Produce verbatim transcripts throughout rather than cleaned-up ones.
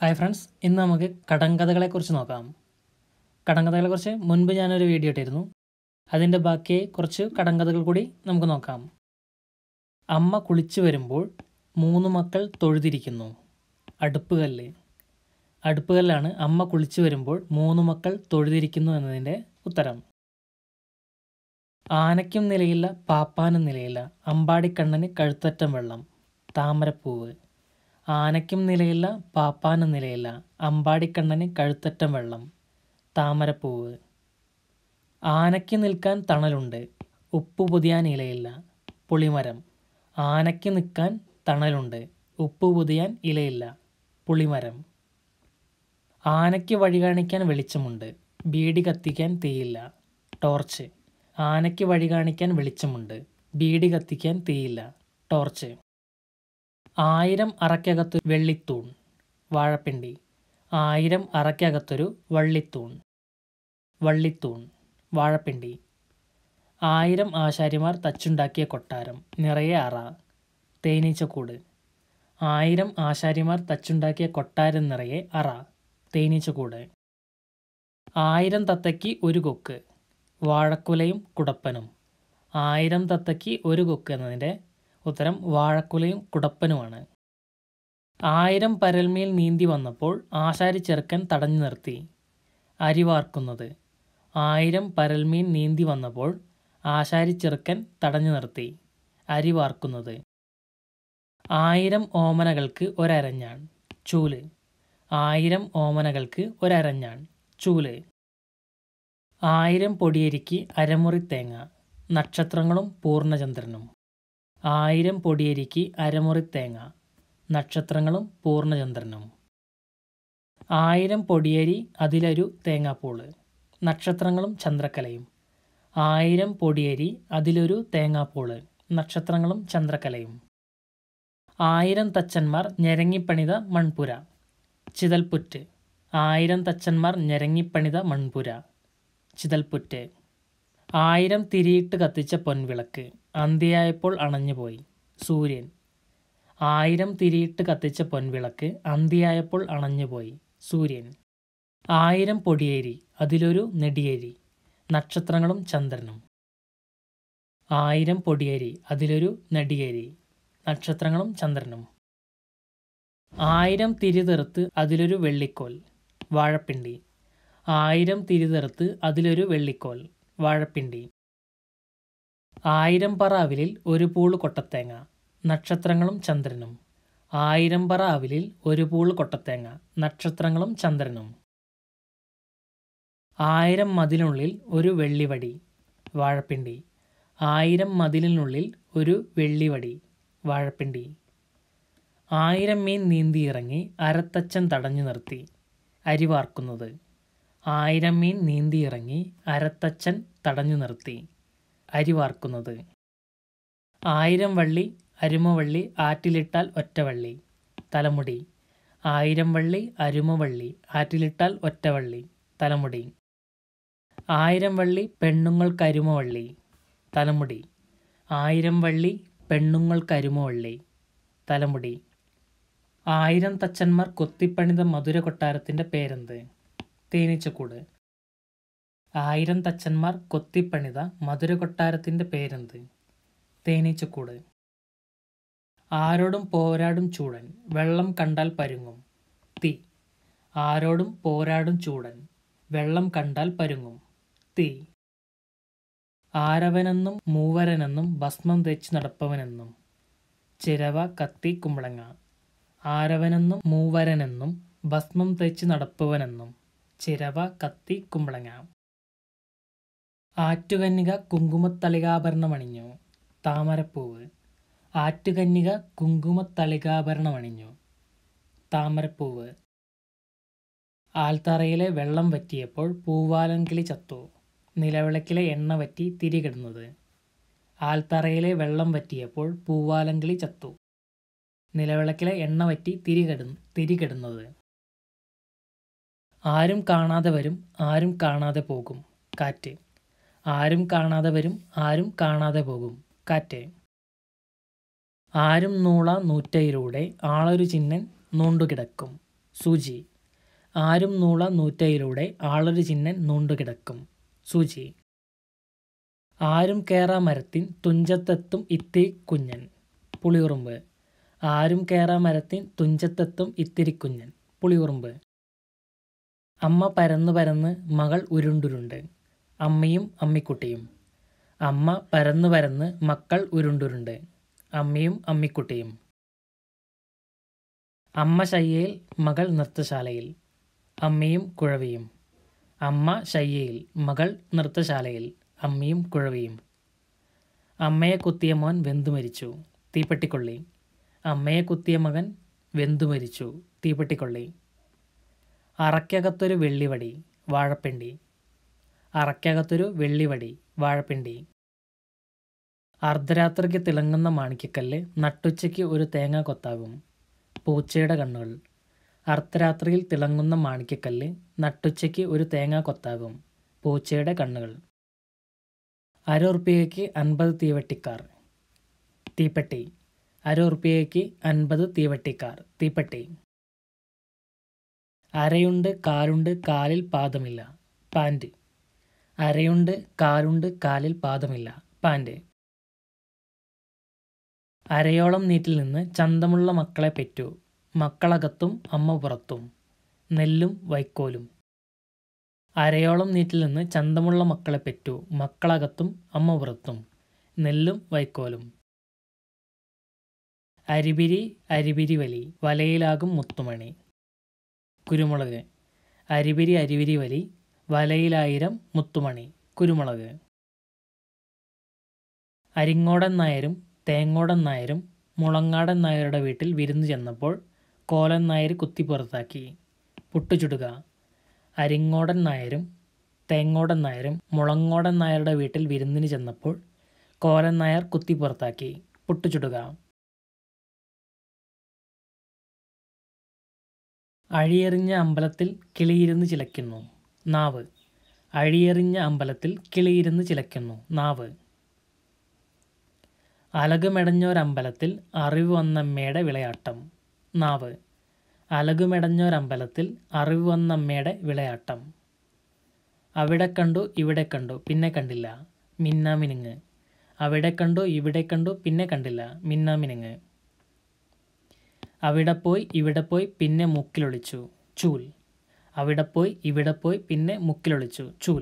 Hi friends, ഇന്ന് നമുക്ക് കടങ്കഥകളെക്കുറിച്ച് നോക്കാം. കടങ്കഥകളെക്കുറിച്ച് മുൻപ് ഞാനൊരു വീഡിയോ ഇട്ടിരുന്നു. അതിൻ്റെ ബാക്കിയായി കുറച്ച് കടങ്കഥകൾ കൂടി നമുക്ക് നോക്കാം. അമ്മ കുളിച്ചു വരുമ്പോൾ മൂന്ന് മക്കൾ തൊഴുതിരിക്കുന്നു. അടുപ്പുകല്ല്. അടുപ്പുകല്ലാണ് അമ്മ കുളിച്ചു വരുമ്പോൾ മൂന്ന് മക്കൾ തൊഴുതിരിക്കുന്നു എന്നതിൻ്റെ ഉത്തരം. ആനയ്ക്കും നിലയില്ല, പാപ്പാനും നിലയില്ല, അമ്പാടിക്കണ്ണന് കഴുത്തറ്റം വെള്ളം. താമരപ്പൂവ്. ആനയ്ക്കും നിലയില്ല, പാപ്പാനും നിലയില്ല, അമ്പാടിക്കണ്ണന് കഴുത്തറ്റം വെള്ളം. താമരപ്പൂവ്. ആനയ്ക്ക് നിൽക്കാൻ തണലുണ്ട്, ഉപ്പ് പൊതിയാൻ ഇലയില്ല. പുളിമരം. ആനയ്ക്ക് നിൽക്കാൻ തണലുണ്ട്, ഉപ്പ് പൊതിയാൻ ഇലയില്ല. പുളിമരം. ആനയ്ക്ക് വഴി കാണിക്കാൻ വെളിച്ചമുണ്ട്, ബീഡി കത്തിക്കാൻ തീയില്ല. ടോർച്ച്. ആനയ്ക്ക് വഴി കാണിക്കാൻ വെളിച്ചമുണ്ട്, ബീഡി കത്തിക്കാൻ തീയില്ല. ടോർച്ച്. ആയിരം അറയ്ക്കകത്തൊരു വെള്ളിത്തൂൺ. വാഴപ്പിണ്ടി. ആയിരം അറയ്ക്കകത്തൊരു വള്ളിത്തൂൺ. വള്ളിത്തൂൺ. വാഴപ്പിണ്ടി. ആയിരം ആശാരിമാർ തച്ചുണ്ടാക്കിയ കൊട്ടാരം, നിറയെ അറ. തേനീച്ചക്കൂട്. ആയിരം ആശാരിമാർ തച്ചുണ്ടാക്കിയ കൊട്ടാരം നിറയെ അറ. തേനീച്ചക്കൂട്. ആയിരം തത്തയ്ക്ക് ഒരു കൊക്ക്. വാഴക്കുലയും കുടപ്പനും. ആയിരം തത്തയ്ക്ക് ഒരു കൊക്ക് എന്നതിൻ്റെ ഉത്തരം വാഴക്കുലയും കുടപ്പനുമാണ്. ആയിരം പരൽമീൻ നീന്തി വന്നപ്പോൾ ആശാരി ചെറുക്കൻ തടഞ്ഞു നിർത്തി. അരിവാർക്കുന്നത്. ആയിരം പരൽമീൻ നീന്തി വന്നപ്പോൾ ആശാരി ചെറുക്കൻ തടഞ്ഞു നിർത്തി. അരിവാർക്കുന്നത്. ആയിരം ഓമനകൾക്ക് ഒരരഞ്ഞാൺ. ചൂല്. ആയിരം ഓമനകൾക്ക് ഒരരഞ്ഞാൺ. ചൂല്. ആയിരം പൊടിയരിക്ക് അരമുറി തേങ്ങ. നക്ഷത്രങ്ങളും പൂർണ്ണചന്ദ്രനും. ആയിരം പൊടിയരിക്ക് അരമുറി തേങ്ങ. നക്ഷത്രങ്ങളും പൂർണ്ണചന്ദ്രനും. ആയിരം പൊടിയരി അതിലൊരു തേങ്ങാപ്പൂള്. നക്ഷത്രങ്ങളും ചന്ദ്രക്കലയും. ആയിരം പൊടിയരി അതിലൊരു തേങ്ങാപ്പൂള്. നക്ഷത്രങ്ങളും ചന്ദ്രക്കലയും. ആയിരം തച്ചന്മാർ ഞെരങ്ങിപ്പണിത മൺപുര. ചിതൽപുറ്റ്. ആയിരം തച്ചന്മാർ ഞെരങ്ങിപ്പണിത മൺപുര. ചിതൽപുറ്റ്. ആയിരം തിരിയിട്ട് കത്തിച്ച പൊൻവിളക്ക്, അന്തിയായപ്പോൾ അണഞ്ഞുപോയി. സൂര്യൻ. ആയിരം തിരിയിട്ട് കത്തിച്ച പൊൻവിളക്ക്, അന്തിയായപ്പോൾ അണഞ്ഞുപോയി. സൂര്യൻ. ആയിരം പൊടിയേരി അതിലൊരു നെടിയേരി. നക്ഷത്രങ്ങളും ചന്ദ്രനും. ആയിരം പൊടിയേരി അതിലൊരു നെടിയേരി. നക്ഷത്രങ്ങളും ചന്ദ്രനും. ആയിരം തിരിതെറുത്ത് അതിലൊരു വെള്ളിക്കോൽ. വാഴപ്പിണ്ടി. ആയിരം തിരിതെറുത്ത് അതിലൊരു വെള്ളിക്കോൽ. വാഴപ്പിണ്ടി. ആയിരം പറ അവിലിൽ ഒരു പൂള് കൊട്ടത്തേങ്ങ. നക്ഷത്രങ്ങളും ചന്ദ്രനും. ആയിരം പറ അവിലിൽ ഒരു പൂള് കൊട്ടത്തേങ്ങ. നക്ഷത്രങ്ങളും ചന്ദ്രനും. ആയിരം മതിലിനുള്ളിൽ ഒരു വെള്ളിവടി. വാഴപ്പിണ്ടി. ആയിരം മതിലിനുള്ളിൽ ഒരു വെള്ളിവടി. വാഴപ്പിണ്ടി. ആയിരം മീൻ നീന്തിയിറങ്ങി അരത്തച്ഛൻ തടഞ്ഞു നിർത്തി. അരിവാർക്കുന്നത്. ആയിരം മീൻ നീന്തിയിറങ്ങി അരത്തച്ഛൻ തടഞ്ഞു നിർത്തി. അരിവാർക്കുന്നത്. ആയിരം വള്ളി അരുമവള്ളി ആറ്റിലിട്ടാൽ ഒറ്റവള്ളി. തലമുടി. ആയിരം വള്ളി അരുമവള്ളി ആറ്റിലിട്ടാൽ ഒറ്റവള്ളി. തലമുടി. ആയിരം വള്ളി പെണ്ണുങ്ങൾക്കരുമവള്ളി. തലമുടി. ആയിരം വള്ളി പെണ്ണുങ്ങൾക്കരുമവള്ളി. തലമുടി. ആയിരം തച്ചന്മാർ കൊത്തിപ്പണിത മധുര കൊട്ടാരത്തിൻ്റെ പേരെന്ത്? തേനീച്ചക്കൂട്. ആയിരം തച്ചന്മാർ കൊത്തിപ്പണിത മധുര കൊട്ടാരത്തിൻ്റെ പേരെന്ത്? തേനീച്ചക്കൂട്. ആരോടും പോരാടും ചൂടൻ, വെള്ളം കണ്ടാൽ പരുങ്ങും. തീ. ആരോടും പോരാടും ചൂടൻ, വെള്ളം കണ്ടാൽ പരുങ്ങും. തീ. ആരവനെന്നും മൂവരനെന്നും ഭസ്മം തേച്ച് നടപ്പവനെന്നും. ചിരവ, കത്തി, കുമ്പളങ്ങ. ആരവനെന്നും മൂവരനെന്നും ഭസ്മം തേച്ച് നടപ്പവനെന്നും. ചിരവ, കത്തി, കുമ്പളങ്ങ. ആറ്റുകന്യക കുങ്കുമത്തളികാഭരണമണിഞ്ഞു. താമരപ്പൂവ്. ആറ്റുകന്യക കുങ്കുമത്തളികാഭരണമണിഞ്ഞു. താമരപ്പൂവ്. ആൽത്തറയിലെ വെള്ളം വറ്റിയപ്പോൾ പൂവാലൻ കിളി ചത്തു. നിലവിളക്കിലെ എണ്ണ വറ്റി തിരികിടുന്നത്. ആൽത്തറയിലെ വെള്ളം വറ്റിയപ്പോൾ പൂവാലൻ കിളി ചത്തു. നിലവിളക്കിലെ എണ്ണ വറ്റി തിരികിട തിരികിടുന്നത്. ആരും കാണാതെ വരും, ആരും കാണാതെ പോകും. കാറ്റ്. ആരും കാണാതെ വരും, ആരും കാണാതെ പോകും. കാറ്റ്. ആരും നൂള നൂറ്റയിലൂടെ ആളൊരു ചിഹ്നൻ നൂണ്ടുകിടക്കും. സൂചി. ആരും നൂള നൂറ്റയിലൂടെ ആളൊരു ചിഹ്നൻ നൂണ്ടുകിടക്കും. സൂചി. ആരും കേറാ മരത്തിൻ തുഞ്ചത്തെത്തും ഇത്തിരി കുഞ്ഞൻ. പുളിയുറുമ്പ്. ആരും കേറാ മരത്തിൻ തുഞ്ചത്തെത്തും ഇത്തിരി കുഞ്ഞൻ. പുളിയുറുമ്പ്. അമ്മ പരന്നു പരന്ന് മകൾ ഉരുണ്ടുരുണ്ട്. അമ്മയും അമ്മിക്കുട്ടിയും. അമ്മ പരന്നു പരന്ന് മക്കൾ ഉരുണ്ടുരുണ്ട്. അമ്മയും അമ്മിക്കുട്ടിയും. അമ്മ ശയ്യയിൽ മകൾ നൃത്തശാലയിൽ. അമ്മയും കുഴവിയും. അമ്മ ശയ്യയിൽ മകൾ നൃത്തശാലയിൽ. അമ്മയും കുഴവിയും. അമ്മയെ കുത്തിയ മോൻ വെന്തു മരിച്ചു. തീപ്പെട്ടിക്കൊള്ളി. അമ്മയെ കുത്തിയ മകൻ വെന്തു മരിച്ചു. തീപ്പെട്ടിക്കൊള്ളി. അറയ്ക്കകത്തൊരു വെള്ളിവടി. വാഴപ്പിണ്ടി. അറയ്ക്കകത്തൊരു വെള്ളിവടി. വാഴപ്പിണ്ടി. അർദ്ധരാത്രിക്ക് തിളങ്ങുന്ന മാണിക്യക്കല്ല് നട്ടുച്ചയ്ക്ക് ഒരു തേങ്ങ കൊത്താകും. പൂച്ചയുടെ കണ്ണുകൾ. അർദ്ധരാത്രിയിൽ തിളങ്ങുന്ന മാണിക്യക്കല്ല് നട്ടുച്ചയ്ക്ക് ഒരു തേങ്ങ കൊത്താകും. പൂച്ചയുടെ കണ്ണുകൾ. അര ഉറുപ്പികയ്ക്ക് അൻപത് തീവെട്ടിക്കാർ. തീപ്പെട്ടി. അര ഉറുപ്പികയ്ക്ക് അൻപത് തീവെട്ടിക്കാർ. തീപ്പെട്ടി. അരയുണ്ട് കാലുണ്ട് കാലിൽ പാദമില്ല. പാൻറ്. അരയുണ്ട് കാലുണ്ട് കാലിൽ പാദമില്ല. പാൻറ്. അരയോളം നീറ്റിൽ നിന്ന് ചന്തമുള്ള മക്കളെ പെറ്റു. മക്കളകത്തും അമ്മ പുറത്തും. നെല്ലും വൈക്കോലും. അരയോളം നീറ്റിൽ നിന്ന് ചന്തമുള്ള മക്കളെ പെറ്റു. മക്കളകത്തും അമ്മ പുറത്തും. നെല്ലും വൈക്കോലും. അരിപിരി അരിപിരി വലി വലയിലാകും മുത്തുമണി. കുരുമുളക്. അരിപിരി അരിപിരി വലി വലയിലായിരം മുത്തുമണി. കുരുമുളക്. അരിങ്ങോടൻ നായരും തേങ്ങോടൻ നായരും മുളങ്ങാടൻ നായരുടെ വീട്ടിൽ വിരുന്നു ചെന്നപ്പോൾ കോലൻ നായർ കുത്തി പുറത്താക്കി. പുട്ടുചുടുക. അരിങ്ങോടൻ നായരും തേങ്ങോടൻ നായരും മുളങ്ങോടൻ നായരുടെ വീട്ടിൽ വിരുന്നിന് ചെന്നപ്പോൾ കോലൻ നായർ കുത്തി പുറത്താക്കി. പുട്ടുചുടുക. അഴിയെറിഞ്ഞ അമ്പലത്തിൽ കിളിയിരുന്ന് ചിലയ്ക്കുന്നു. നാവ്. അഴിയെറിഞ്ഞ അമ്പലത്തിൽ കിളിയിരുന്ന് ചിലയ്ക്കുന്നു. നാവ്. അലകുമെടഞ്ഞൊരമ്പലത്തിൽ അറിവ് വന്നമ്മയുടെ വിളയാട്ടം. നാവ്. അലകുമെടഞ്ഞൊരമ്പലത്തിൽ അറിവ് വന്നമ്മയുടെ വിളയാട്ടം. അവിടെ കണ്ടു ഇവിടെ കണ്ടു പിന്നെ കണ്ടില്ല. മിന്നാമിനുങ്ങ്. അവിടെ കണ്ടു ഇവിടെ കണ്ടു പിന്നെ കണ്ടില്ല. മിന്നാമിനുങ്ങ്. അവിടെ പോയി ഇവിടെ പോയി പിന്നെ മുക്കിലൊളിച്ചു. ചൂൽ. അവിടെ പോയി ഇവിടെ പോയി പിന്നെ മുക്കിലൊളിച്ചു. ചൂൽ.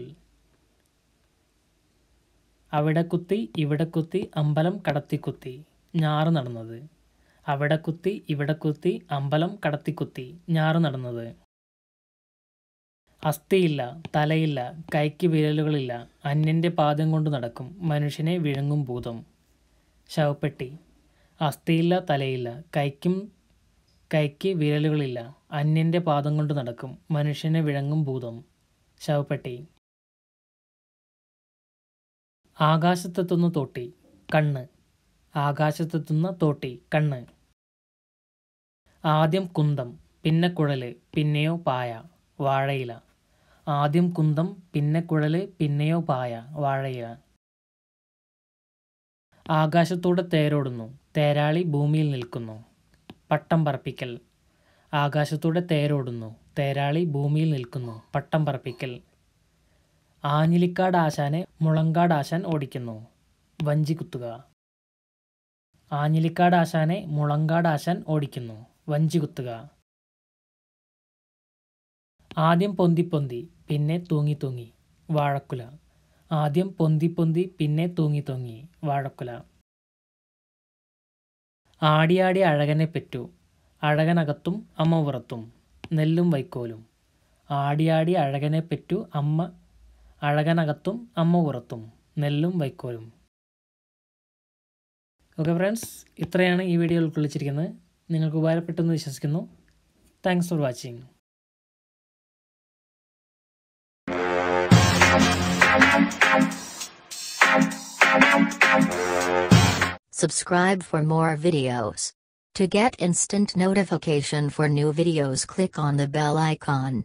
അവിടെ കുത്തി ഇവിടെ കുത്തി അമ്പലം കടത്തിക്കുത്തി. ഞാറ് നടന്നത്. അവിടെ കുത്തി ഇവിടെ കുത്തി അമ്പലം കടത്തിക്കുത്തി. ഞാറ് നടന്നത്. അസ്ഥിയില്ല തലയില്ല കൈക്ക് വിരലുകളില്ല അന്യൻ്റെ പാദം കൊണ്ട് നടക്കും മനുഷ്യനെ വിഴുങ്ങും ഭൂതം. ശവപ്പെട്ടി. അസ്ഥിയില്ല തലയില്ല കൈക്കും കൈക്ക് വിരലുകളില്ല അന്യൻ്റെ പാദം കൊണ്ട് നടക്കും മനുഷ്യനെ വിഴുങ്ങും ഭൂതം. ശവപ്പെട്ടി. ആകാശത്തെത്തുന്ന തോട്ടി. കണ്ണ്. ആകാശത്തെത്തുന്ന തോട്ടി. കണ്ണ്. ആദ്യം കുന്തം പിന്നെ കുഴല് പിന്നെയോ പായ. വാഴയില. ആദ്യം കുന്തം പിന്നെ കുഴല് പിന്നെയോ പായ. വാഴയില. ആകാശത്തൂടെ തേരോടുന്നു തേരാളി ഭൂമിയിൽ നിൽക്കുന്നു. പട്ടം പറപ്പിക്കൽ. ആകാശത്തൂടെ തേരോടുന്നു തേരാളി ഭൂമിയിൽ നിൽക്കുന്നു. പട്ടം പറപ്പിക്കൽ. ആഞ്ഞിലിക്കാട് ആശാനെ മുളങ്കാട് ആശാൻ ഓടിക്കുന്നു. വഞ്ചി കുത്തുക. ആഞ്ഞിലിക്കാട് ആശാനെ മുളങ്കാട് ആശാൻ ഓടിക്കുന്നു. വഞ്ചി കുത്തുക. ആദ്യം പൊന്തി പൊന്തി പിന്നെ തൂങ്ങി തൂങ്ങി. വാഴക്കുല. ആദ്യം പൊന്തി പൊന്തി പിന്നെ തൂങ്ങി തൂങ്ങി. വാഴക്കുല. ആടിയാടി അഴകനെ പെറ്റു. അഴകനകത്തും അമ്മ പുറത്തും. നെല്ലും വൈക്കോലും. ആടിയാടി അഴകനെ പെറ്റു അമ്മ അഴകനകത്തും അമ്മ പുറത്തും. നെല്ലും വൈക്കോലും. ഓക്കെ ഫ്രണ്ട്സ്, ഇത്രയാണ് ഈ വീഡിയോ ഉൾക്കൊള്ളിച്ചിരിക്കുന്നത്. നിങ്ങൾക്ക് ഉപകാരപ്പെട്ടെന്ന് വിശ്വസിക്കുന്നു. Thanks for watching. Subscribe for more videos. To get instant notification for new videos, click on the bell icon.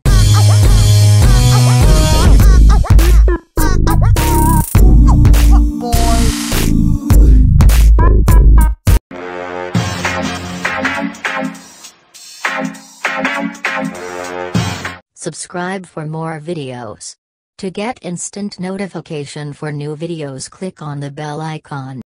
Boy. Subscribe for more videos. To get instant notification for new videos, click on the bell icon.